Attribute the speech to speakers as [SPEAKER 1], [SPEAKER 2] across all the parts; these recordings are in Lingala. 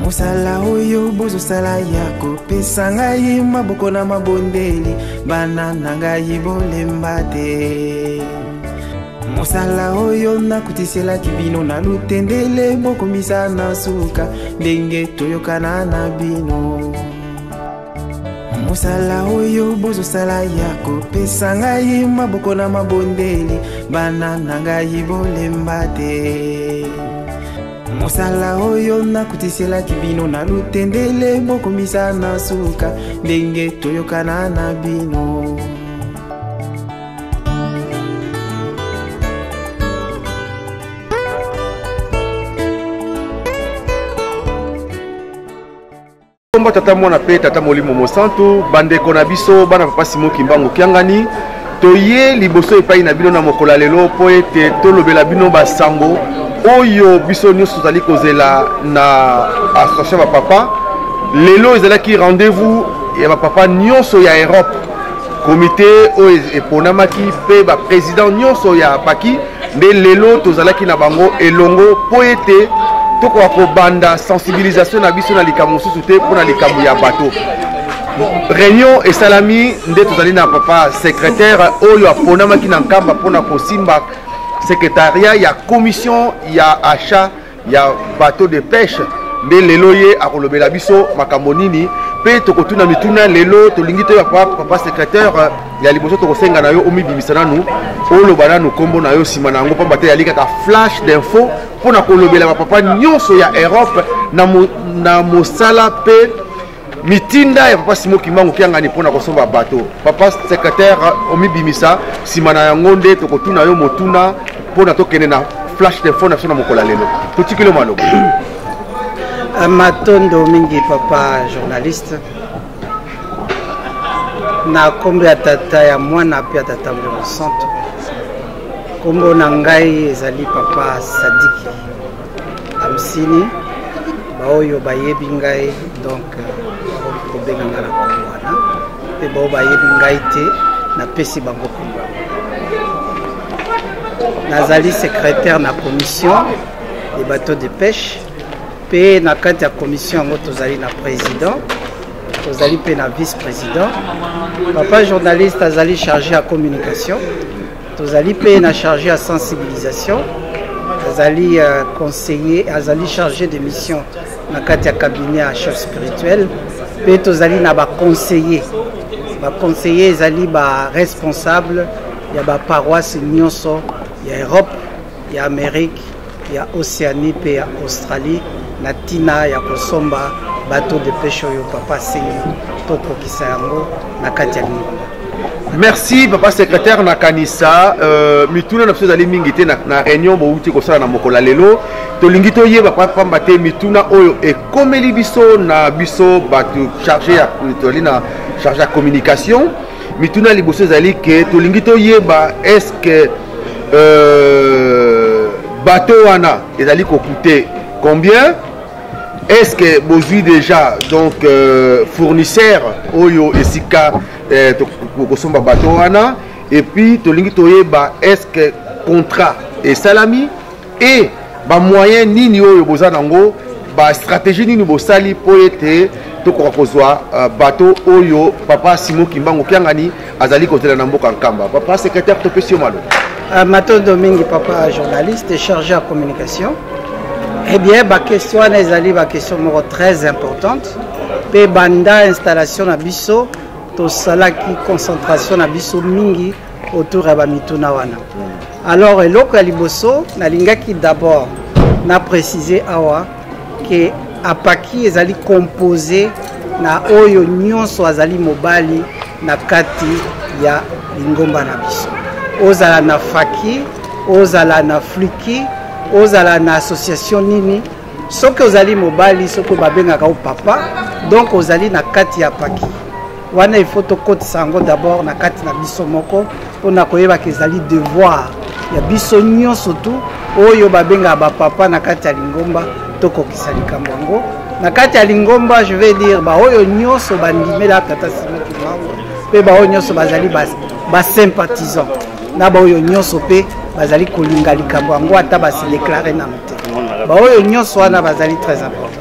[SPEAKER 1] Musala oyo bozo sala yako pesa ngai maboko na mabondeli bana nangai bolembate. Musala oyo nakutisela kibino na lutendele bokomisa na suka ndenge toyokana na bino. Musala oyo bozo sala yako pesa ngai maboko na mabondeli bana nangai bolembate. Musala oyo nakutisela kibino na lutendele bokomisa na suka ndenge toyokana na bino.
[SPEAKER 2] Komba tata mwana pe tata molimo mosantu bandeko na biso bana papa Simon Kimbangu Kiangani toye liboso epai na bino na mokola lelo po ete tolobela bino basango oyo biso nyonso tozali kozela na association ba papa lelo ezalaki rendez-vous ya ba papa nyonso ya Europe comité oyo eponamaki pe ba président nyonso ya paki nde lelo tozalaki na bango elongo po ete toko banda sensibilisation na biso na likambo mosusu te mpona likambo ya bato. Réunion et salami nde tozali na papa secrétaire oyo aponamaki na nkamba mpona kosimba secrétariat ya commission ya achat ya bateau de pêche nde lelo ye akolobela biso makambo nini pe tokotuna mituna lelo tolingi te papa secrétaire ya liboso tokosenga na yo omibimisa nanu oloba nanu kombo na yo nsima na yango pamba te yali kaka flash d'info mpona kolobela bapapa nyonso ya Europe na mosala pe mitinda ya papa Simon Kimbangu Kiangani mpona kosomba bateau. Papa secrétaire omibimisa nsima na yango nde tokotuna yo motuna mpona tokende na flash d'info na biso na mokola lelo totikile maloba.
[SPEAKER 3] Matondo mingi papa journaliste na kombo ya tata ya mwana pe ya tata molimo santo kombo na ngai ezali papa Sadiki Amsini baoyo bayebi ngai donc kobenga nga na kombo wana pe bao bayebi ngai te napesi bango kombo nazali secrétaire na commission des bateaux de pêche pe na kati ya commission yango tozali na président tozali pe na vice-président papa journaliste azali chargé à communication tozali pe na chargé à sensibilisation azali conseiller azali chargé de mission na kati ya cabinet à chef spirituel pe tozali na ba conseiller ezali ba responsable ya ba paroisse nyonso ya Europe ya Amérique ya Océanie pe ya Australie na tina ya kosomba bateau de pêche oyo papa sengi tokokisa yango na kati ya Lingomba.
[SPEAKER 2] Merci papa secrétaire na kanisa mituna na biso ezali mingi te na réunion bouti kosala na mokola lelo tolingi toyeba pamba te mituna oyo ekomeli biso na biso bato chargé ya chargé ya communication mituna liboso ezali ke tolingi toyeba est-ce que bateau wana ezali kokute combien. Est-ce que vous déjà donc fournisseur oyo esika kosomba bateau wana et puis tolingi toyeba est-ce que contrat et salami et ba moyen nini oyo boza nango ba stratégie nini bosali po ete tokoka kozwa bateau oyo papa Simon Kimbangu Kiangani azali kozela na mboka nkamba. Papa secrétaire topesi malo.
[SPEAKER 3] Matondo mingi papa journaliste chargé à communication. Eh bien, ma question est ma question très importante. Pe banda installation na biso, to sala ki concentration na biso mingi autour ya mituna wana. Alors eloko ya liboso na lingaki d'abord na préciser awa que apaki ezali composé na oyo nyonso azali mobali na kati ya Lingomba na biso. Ozala na faki, ozala na fliki, ozala na association nini soki ozali mobali soki babengaka o papa donc ozali na kati ya paki wana il faut tokotisa yango d'abord na kati na biso moko mpona koyeba ke ezali devoir ya biso nyonso tu oyo babengaka bapapa na kati ya Lingomba tokokisa likambo yango na kati ya Lingomba. Je vais dire baoyo nyonso bandimela tata Simon Kimbangu mpe baoyo nyonso bazali basympathisant na baoyo nyonso mpe bazali kolinga likambo yango ata basi déclarer na mte baoyo nyonso wana bazali très important.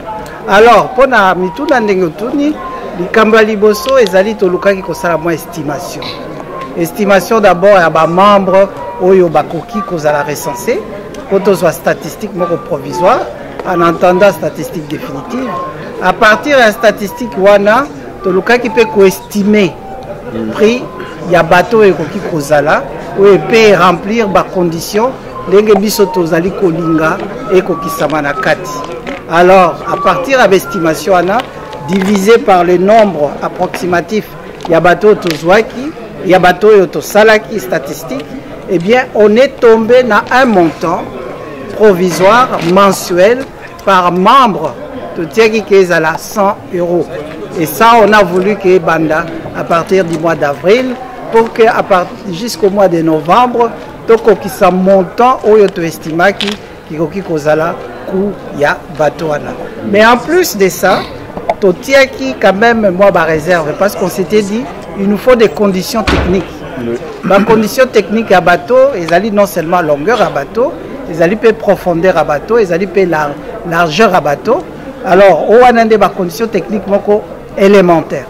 [SPEAKER 3] Alors, pour na mituna ndenge otuni, likamba liboso ezali tolukaki kosala mwa estimation. Estimation d'abord à ba membre oyo bakoki kozala recensé, pour tozwa statistique moko provisoire, en entendant statistique définitive. À partir de la statistique wana, tolukaki pe ko estimer prix ya bateau ekoki kozala oyo pe remplir ba conditions ndenge biso tozali kolinga ekokisama na kati. Alors, à partir de l'estimation, divisé par le nombre approximatif, il y a bateau Tozwaki, il y a bateau Tosalaki statistique, eh bien, on est tombé dans un montant provisoire mensuel par membre de Tiagi qui est à 100 €. Et ça, on a voulu que Banda, à partir du mois d'avril, pour que jusqu'au mois de novembre, toko qui sa montant, oyo to estimaki, qui kozala il y a bateau. Mais en plus de ça, Totiaki quand même moi ma réserve parce qu'on s'était dit il nous faut des conditions techniques. Les conditions techniques à bateau, ils allaient non seulement longueur à bateau, ils allaient pas profondeur à bateau, ils allaient pas largeur à bateau. Alors, on a des conditions techniques élémentaires.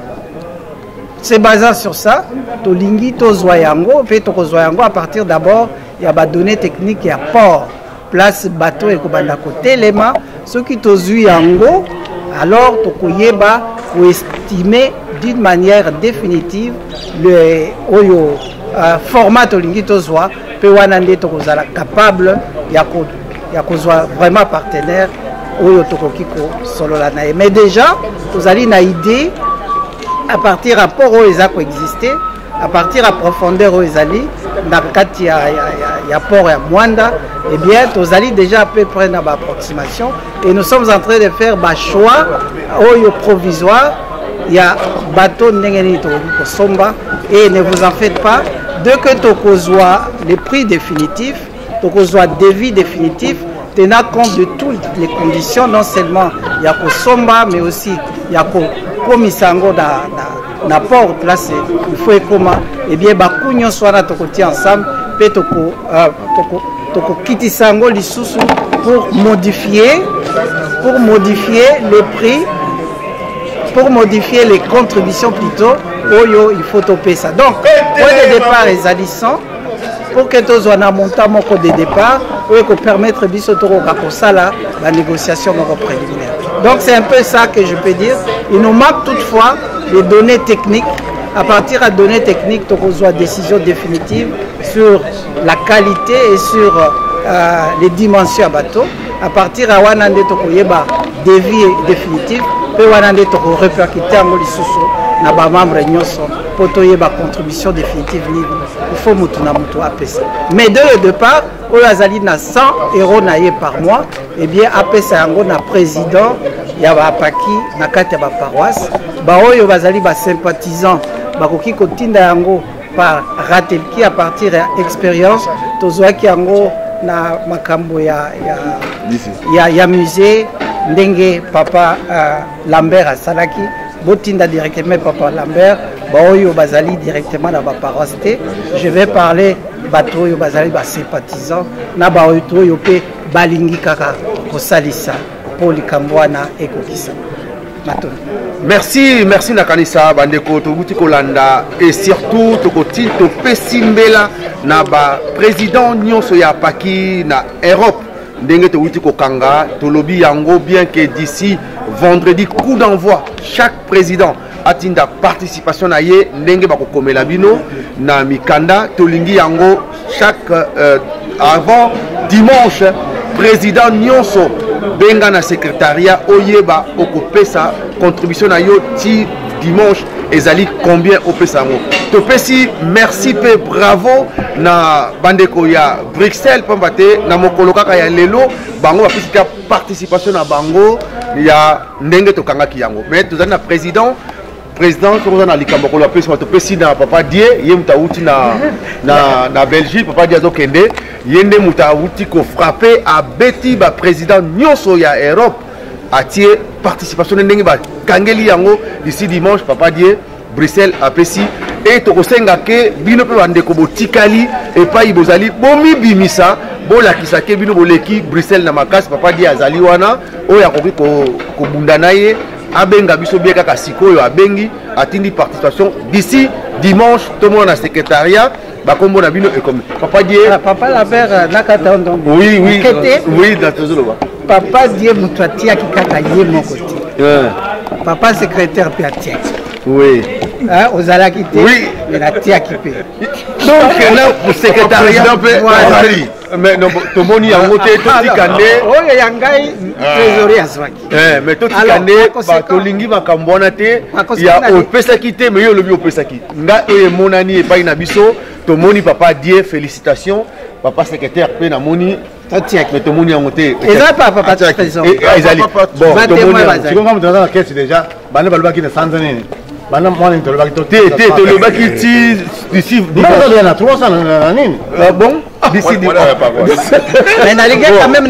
[SPEAKER 3] C'est basé sur ça. Tolingi tozoyango, puis tozoyango à partir d'abord il y a des données techniques et à port. Place bateau et kobanda côté les mains ceux qui tozu yango alors tokoyeba ou estimer d'une manière définitive le oyo format tolingi tozwa pe wana nde tokozala capable ya kozwa vraiment partenaire oyo tokokiko solo la nae. Mais déjà tozali na idée à partir rapport oyo ezako exister à partir à profondeur oyo ezali na kati ya port ya Mwanda, eh bien, tous allez déjà à peu près dans l'approximation et nous sommes en train de faire un choix provisoire. Il y a bateau Somba et ne vous en faites pas. Dès que tu as les prix définitifs, tu as des devis définitifs, tenant compte de toutes les conditions, non seulement il y a Somba, mais aussi il y a Komisango na port place il faut comment et bien bakunyo soit na tokoti ensemble pe toko kitisango lisusu pour modifier les prix, pour modifier les contributions plutôt oyo il faut toper ça. Donc point de départ les additions pour que tous on a montant moko de départ pour permettre biso toko kakosala la négociation préliminaire. Donc c'est un peu ça que je peux dire. Il nous manque toutefois les données techniques. À partir de données techniques, on reçoit décision définitive sur la qualité et sur les dimensions à bateau. À partir de Wanande Tokoyeba, devis définitif, puis Wanande Toko répercuter en Molissoso, na ba membre nyoso, pour toyeba contribution définitive libre. Il faut mutuna mutu apesa. Mais dès le départ, on a zali na 100 € naie par mois, et bien apesa yango na président, ya ba paki na kati ya ba paroisse, ba oyo bazali ba sympathisants, ba koki kotinda yango par ratelki à partir de l'expérience, tozwaki yango na makambo ya musée ndenge papa Lambert a salaki botinda directement papa Lambert baoyo bazali directement na ba paroisse. Je vais parler bato yo bazali ba sympathisants na baoyo yo pe balingi kaka kosalisa pour likambwana ekokisa.
[SPEAKER 2] Merci Nakanisa bandeko tobuti kolanda et surtout tokoti to pesimbela na ba président nyonso ya paki na Europe ndenge tobuti kokanga tolobi yango bien que d'ici vendredi coup d'envoi chaque président atinda participation na ye ndenge bakokomela bino na mikanda tolingi yango chaque avant dimanche président nyonso benga na secrétariat oyeba okopesa contribution na yo ti dimanche ezali combien opesa ngo topesi merci pe bravo na bandeko ya Bruxelles pambate na mokolo kaka ya lelo bango bapesi ka participation na bango ya ndenge tokangaki yango mais tozali na président toza na likambo kolo apesi topesi na papa die ye muta uti na Belgique papa die azokende ye nde muta uti ko frapper a beti ba président nyonso ya Europe atie participation ndenge ba kangeli yango d'ici dimanche papa die Bruxelles apesi et tokosenga ke bino pe bandeko botikali epai bozali bomibimisa bolakisa ke bino boleki Bruxelles na makasi papa di azali wana oyo akoki kobunda na ye abenga biso bien kaka sikoyo abengi atindi participation d'ici dimanche tomo na secrétariat bakombo na bino ekomi papa die
[SPEAKER 3] papa Lambert nakata ndo
[SPEAKER 2] oui dans tozoloba
[SPEAKER 3] papa die mutu atiaki kaka ye moko te papa secrétaire pe atiaki
[SPEAKER 2] oui
[SPEAKER 3] ozalaki te mais atiaki pe
[SPEAKER 2] donc là pour secrétariat mais non tomoni yango te totikande
[SPEAKER 3] oyo yangai trésorier azwaki
[SPEAKER 2] mais totikande tolingi makambo wana te ya opesaki te mais yo lobi opesaki nga emonani epai na biso tomoni papa die félicitations papa secrétaire pe na moni
[SPEAKER 3] totiaki
[SPEAKER 2] tomoni yango te
[SPEAKER 3] eza papa
[SPEAKER 2] ezali bon tomoni
[SPEAKER 4] sikoyo ngamu toza na kesi déjà bana balobaki na sanza nini bana mwana tolobaki
[SPEAKER 2] te tolobaki ti d'ici
[SPEAKER 4] na 300 na nini
[SPEAKER 2] bon d'ici
[SPEAKER 3] mais nalingi quand même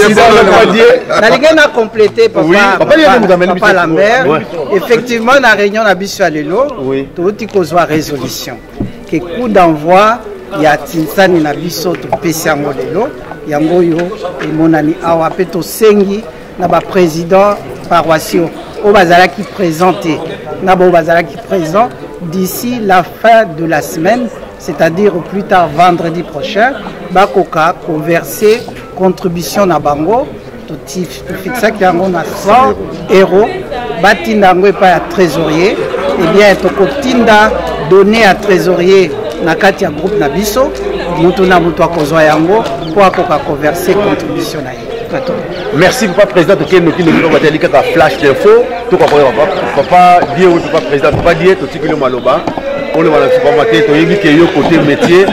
[SPEAKER 3] nalingi na compléter papa Lambert effectivement na réunion na biso ya lelo touti kozwa résolution que coup d'envoi ya tinsani na biso topesi yango lelo yango oyo emonani awa mpe tosengi na baprésident paroissiaux oyo bazalaki présenté na bao bazalaki présent d'ici la fin de la semaine, c'est-à-dire au plus tard vendredi prochain, bakoka converser contribution na bango to fixa ki yango na 100 €, batinda yango epai ya trésorier, et bien tokotinda donner à trésorier na kati ya groupe na biso mutu na mutu akozwa yango po akoka converser contribution na ye.
[SPEAKER 2] Merci papa président de Noki le bateli kaka flash d'info to ka papa die ou papa président papa die to tikilo maloba on le mala supermarché to yebi ke yo côté métier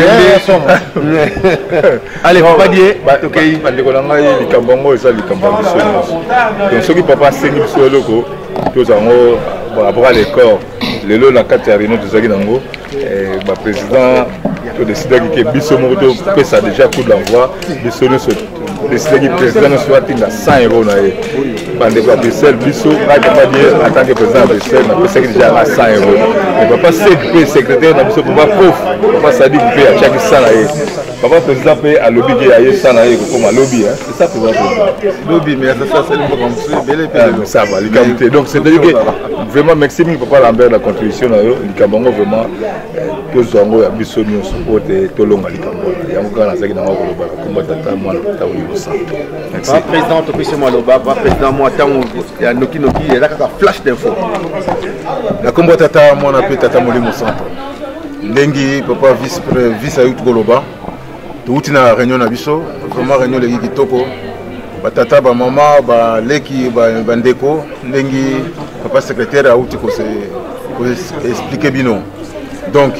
[SPEAKER 2] allez papa die
[SPEAKER 5] to kei bande ko nanga yi likambongo esa likambongo so donc soki papa sengi biso loko to zango par rapport à l'école lelo na kati ya réunion tozaki nango ba président to décider que biso moko to pesa déjà coup d'envoi biso no décidé que le président soit à 100 € na ye bande ko Bruxelles biso ka pas bien en tant que président de Bruxelles na pesa déjà à 100 €. Mais papa c'est secrétaire na biso papa prof papa Sadi pe a chaque 100 na ye papa président pe a lobby que aye 100 na ye comme a lobby hein c'est ça président
[SPEAKER 4] lobby mais ça c'est le comme belle
[SPEAKER 5] et ça va l'égalité donc c'est dire que vraiment merci papa Lambert la contribution na yo likambongo vraiment to zongo ya biso nyonso ote to longa likambongo yango kana zaki na ngoko loba komba tata mwana tawuli bosa
[SPEAKER 2] merci président to pese maloba président moi tango ya noki ya kaka flash d'info
[SPEAKER 4] na komba tata mwana pe tata molimo centre ndengi papa vice ayut koloba touti na réunion na biso vraiment réunion leki kitoko batata ba mama ba leki ba ndeko ndengi papa secrétaire auti ko expliquer bino donc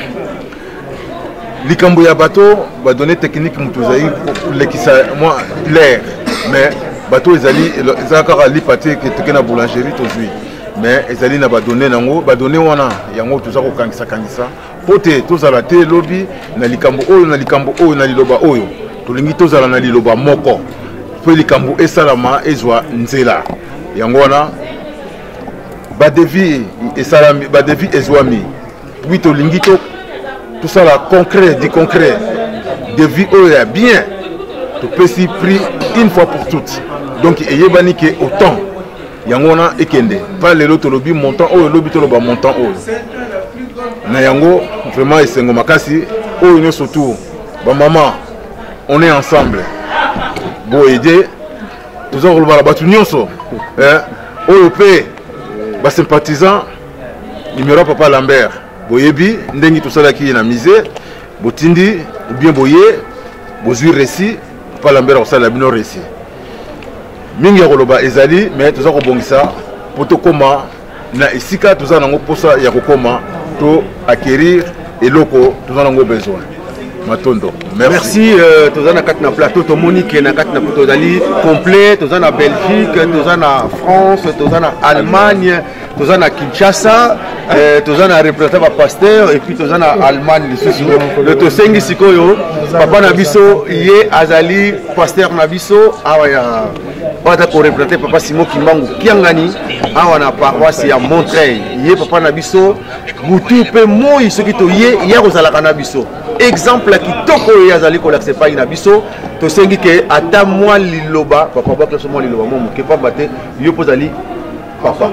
[SPEAKER 4] likambo ya bateau ba donner technique mutuzai lekisa moi l'air mais bateau ezali ezaka lipate que tekena boulangerie tozui mais ezali na ba donner nango ba donner wana yango tuza ko kangisa pote tozala te lobby na likambo oyo na liloba oyo tolingi tozala na liloba moko po likambo esalama ezwa nzela yango wana ba devi esalami ba devi ezwami puis tolingi tout ça là concret devi oyo ya bien to pesi prix une fois pour toutes donc eyebani ke autant yango wana ekende pas lelo tolobi montant oyo lobi toloba montant oyo na yango vraiment esengo makasi oyo nyonso tout ba maman on est ensemble bo aider tous on va la batu nyonso oyo pe ba sympathisant numéro papa Lambert boyebi ndengi tout ça là qui est na misé botindi bien boye bozui récit papa Lambert osala bino récit mingi koloba ezali mais tout ça ko bongisa poto koma na esika tout ça nango posa ya kokoma to acquérir eloko tout ça nango besoin matondo
[SPEAKER 2] merci tozana kati na plateau to Monique na kati na plateau dali complet tozana Belgique tozana France tozana Allemagne tozana Kinshasa tozana représentant ba pasteur et puis tozana Allemagne le to sengi sikoyo papa na biso ye azali pasteur na biso awa Pata ko représenter papa Simon Kimbangu Kiangani awa na paroisse ya Montreuil ye papa na biso butu pe moi soki to ye ya kozalaka na biso exemple kitoko ye azali ko l'accepter na biso to sengi ke ata moi liloba papa ba kleso moi liloba mo ke papa te yo pozali papa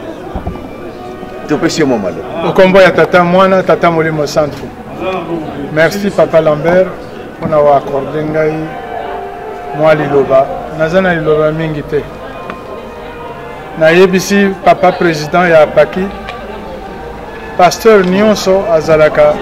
[SPEAKER 2] to pesio mo malo
[SPEAKER 6] okombo ya tata mwana tata molimo centre. Merci papa Lambert on a accordé ngai moi liloba nazana liloba mingi te na yebisi papa président ya Paki pasteur nyonso azalaka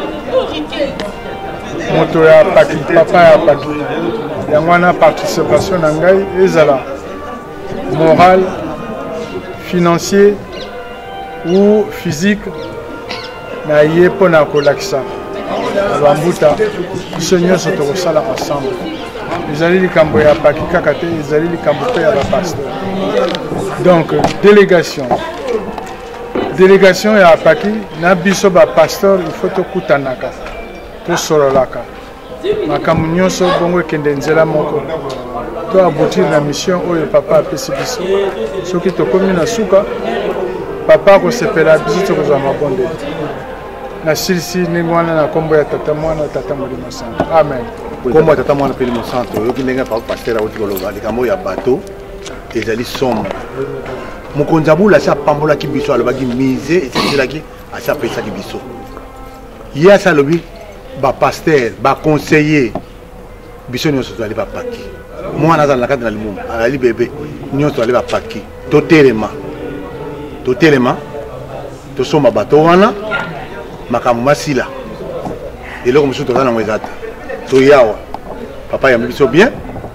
[SPEAKER 6] moto ya Paki papa ya Paki yango wana participation na ngai ezala moral financier ou physique na ye mpona kolakisa bambuta biso nyonso tokosala ensemble ezali likambo ya Paki kaka te ezali likambo mpe ya bapasteur. Donc délégation ya Paki na biso bapasteur il faut tokutanaka tosololaka makambo nyonso bongo ekende nzela moko to aboutir na mission oyo papa apesi biso soki tokomi na suka papa akosepela biso tokozwa mabonde na silisi ndenge wana na nkombo ya tata mwana tata molimo centre. Amen.
[SPEAKER 7] Kombo tata mwana pe molimo centre oyoki ndenge pa pasteur awuti koloba likambo ya bato ezali somme mokonzi abula asi apambolaki biso alobaki mise eseselaki asi apesaki biso ye asi alobi bapasteur baconseiller biso nyonso tozali bapaki mwana azala na kati na limumu azali bebe nyonso tozali bapaki totelema tosomba bato wana makambo masila eloko mosusu toza nango eza te toyawa papa yambi biso bien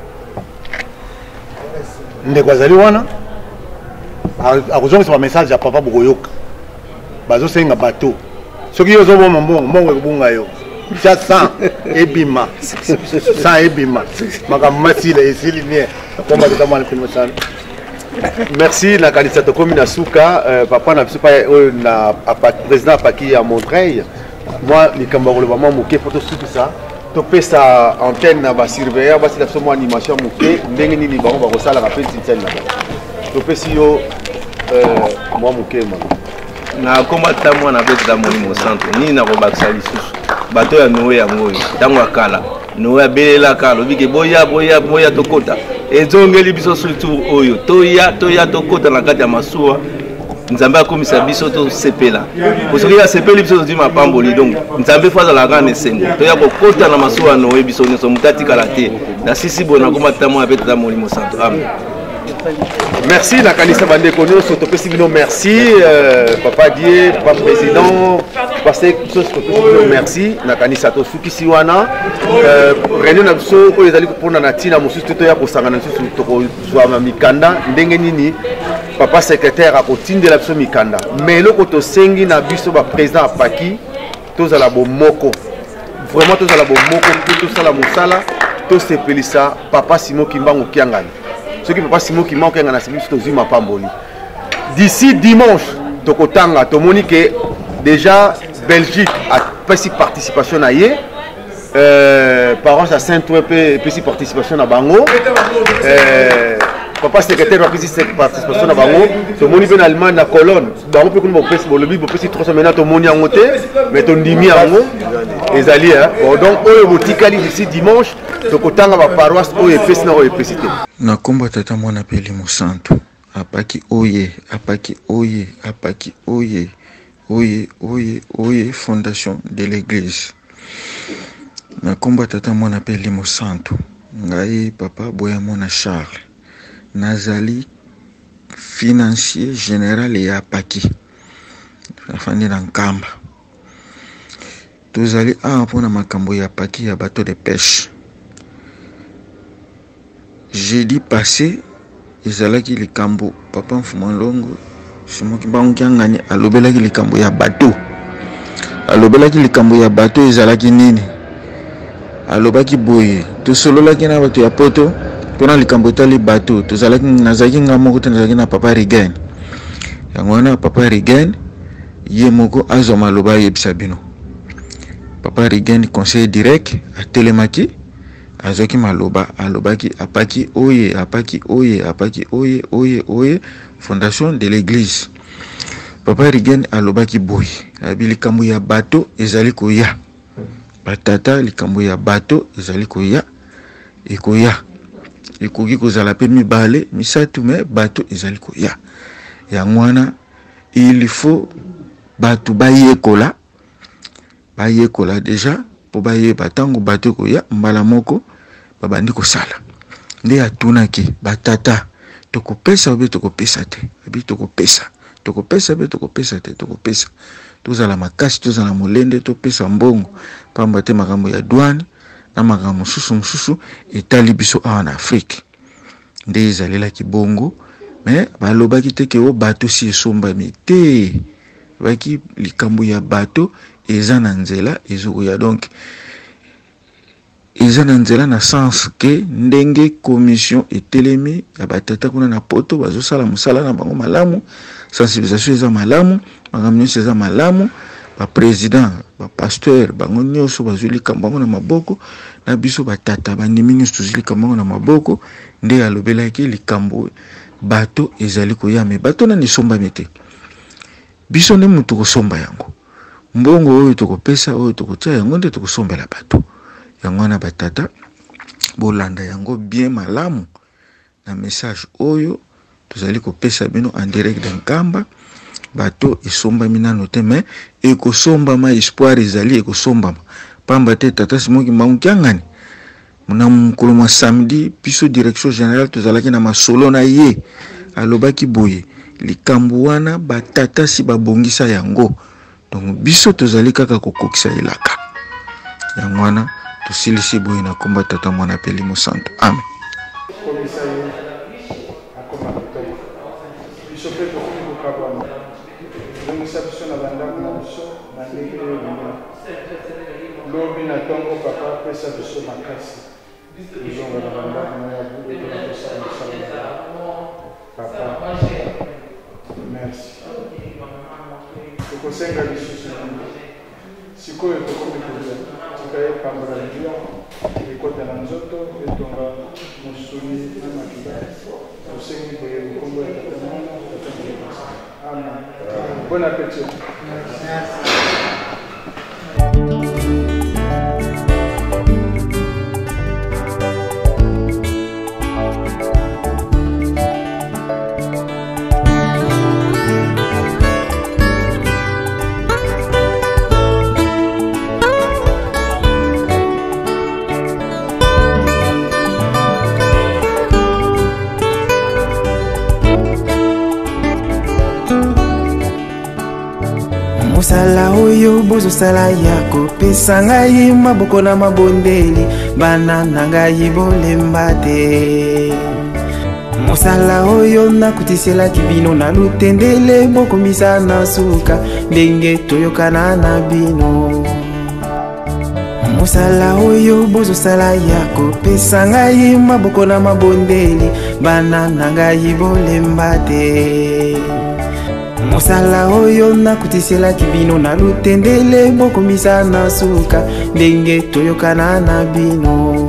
[SPEAKER 7] ndeko azali wana akozongisa bamessage ya papa bokoyoka bazosenga bato soki yo ozoboma mbongo ekobunga yo tia 100 ebima 100 ebima makambo masila esili nie akomba tata mwana filmo sana.
[SPEAKER 2] Merci na kanisa tokomi na suka papa na biso pa oyo na président Apaki ya Montreuil moi likambo koloba mwa moke po tosukisa topesa antenne na basurveillant basila biso mwa animation moke ndenge nini bango bakosalaka mpe ntintiani na bango topesi yo mwa moke
[SPEAKER 8] na komba ta mwana betela molimo centre nini nakobakisa lisusu bato ya Noe yango oyo ntango ya kala Noe abelelaka alobike boya tokota ezongeli biso surtout oyo toya tokota na kati ya masuwa nzambe akomisa biso tosepela soki asepeli biso tozwi mapamboli donc nzambe fo azalaka na esengo toya kokota na masuwa ya Noe biso nyonso moto atikala te na sisi boye nakoma tata mwana mpe tata molimo centre. Amen.
[SPEAKER 2] Merci na kanisa bandeko nyonso topesi bino merci papa die papa président pasteur merci na kanisa tosukisi wana réunion na biso oyo ezali kopona na ntina mosusu toya kosangana mosusu tokozwa mikanda ndenge nini papa secrétaire akotindela biso mikanda mais eloko tosengi na biso baprésident Apaki tozala bomoko vraiment tozala bomoko mpe tosala mosala tosepelisa papa Simon Kimbangu Kiangani soki papa Simon Kimbangu Kiangani asepelisi tozwi mapamboli d'ici dimanche tokotanga tomoni ke déjà Belgique a pesi participation na ye parents à Saint-Ouen pesi participation na bango papa secrétaire a pesi participation na bango tomoni pe na Allemagne na Cologne bango pe kuna bopesi bolobi bopesi 300 maintenant tomoni yango te mais tondimi yango ezali bon donc oyo botikali d'ici dimanche tokotanga ba paroisse oyo epesi na oyo epesi te
[SPEAKER 9] na komba tata mwana pe limo santo Apaki oye fondation de l'église na komba tata mwana pe limo santo ngai papa boya mona Charles nazali financier général ya Apaki afandi na nkamba tozali mpona makambo ya Apaki ya bateau de pêche. Jeudi passé ezalaki likambo papa Mfumalongo Simon Kimbangu Kiangani alobelaki likambo ya bateau ezalaki nini alobaki boye tosololaki na bato ya poto mpona likambo etali bateau nazalaki nga moko te nazalaki na papa Rigen yango wana papa Rigen ye moko azwa maloba ayebisa bino papa Rigen conseil direct atelemaki azaki maloba alobaki apaki oye fondation de l'église. Papa Rigen alobaki boy abi likambo ya bato ezali koya batata likambo ya bato ezali koya ekoya ekoki kozala pe mibale misatu me bato ezali koya ya mwana. Il faut bato bayekola déjà po bayeba tango bato koya mbala moko babandi kosala nde atunaki batata tokopesa obe tokopesa te abi tokopesa te tokopesa tozala makasi tozala molende topesa mbongo pamba te makambo ya douane na makambo mosusu etali biso awa na Afrique nde ezalelaki bongo. Mais balobaki te ke o bato si esombami te baki likambo ya bato eza na nzela ezokoya. Donc eza na nzela na sens ke ndenge commission etelemi ya batata kuna na poto bazosala mosala na bango malamu, sensibilisation eza malamu, makambo nyonso eza malamu, ba président ba pasteur bango nyonso bazwi likambo bango na maboko na biso batata bandimi nyonso tozwi likambo bango na maboko nde alobelaki likambo bato ezali koya. Me bato na nisombami te biso nde mutu kosomba yango mbongo oyo tokopesa oyo tokotia yango nde tokosombela bato yango na batata bolanda yango bien malamu na message oyo tozali kopesa bino en direct de Nkamba. Bato esombami nano te me ekosombama espoir ezali ekosombama pamba te tata simoki mbangukiangani muna mukolo mwa samedi biso direction générale tozalaki na masolo na ye alobaki boye likambo wana batata si babongisa yango. Donc biso tozali kaka kokokisa elaka yango wana tosilisi boye na komba tata mwana peli mosanto. Amen.
[SPEAKER 6] Kusenga lisusu sikoyo tokomikulia tikaye pambala njia ekota na nzoto etonga musuni na makida tosengi boye lukombo ya tata mwana tata mwana. Amen. Bon appétit.
[SPEAKER 1] Mosala oyo bozosala ya kopesa ngai maboko na mabondeli bana na ngai bolemba te. Mosala oyo nakutiselaki bino na lutendele bokomisa na suka ndenge toyokana na bino. Mosala oyo bozosala ya kopesa ngai maboko na mabondeli bana na ngai bolemba te. Mosala oyo nakutiselaki bino na lutendele bokomisa na suka ndenge toyokana na bino.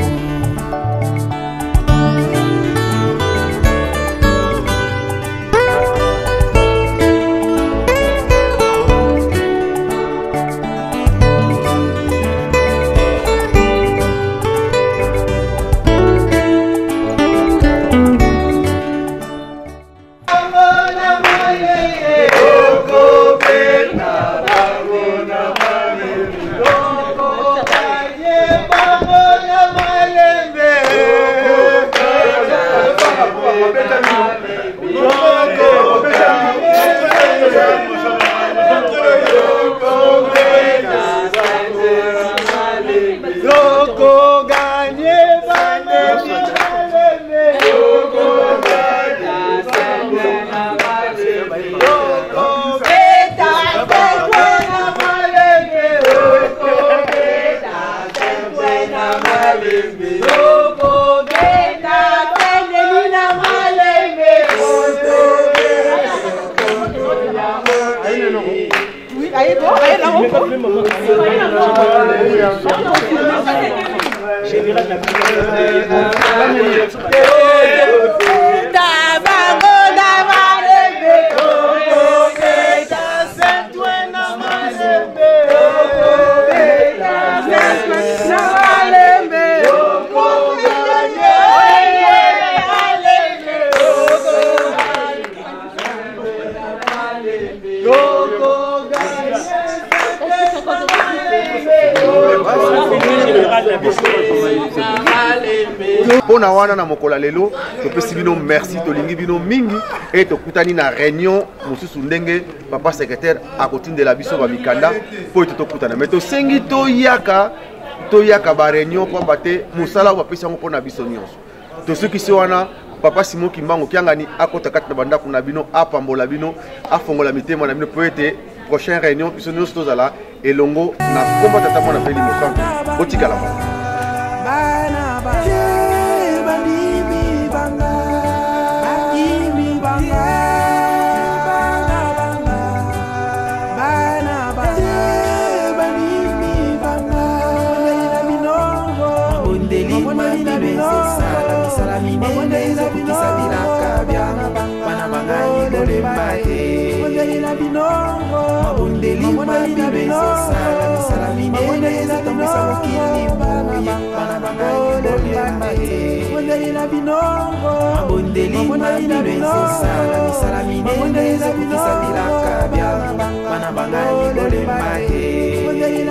[SPEAKER 2] Pona wana na mokola lelo topesi bino merci tolingi bino mingi et tokutani na réunion mosusu ndenge papa secrétaire akotindela biso ba mikanda po tokutana mais tosengi toyaka ba réunion po mbate musala bapesi yango pona biso nyonso tosukisi wana papa Simon Kimbangu kiangani akota kati na bandako na bino apambola bino afongola mitema na bino po ete prochaine réunion biso nyonso tozala elongo na komba tata mwana peli mosantu botika la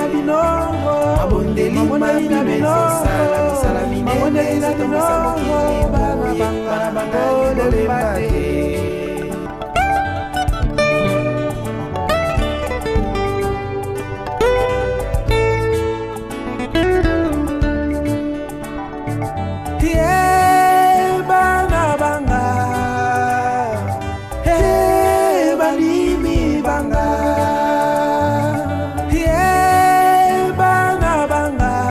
[SPEAKER 1] Abondeli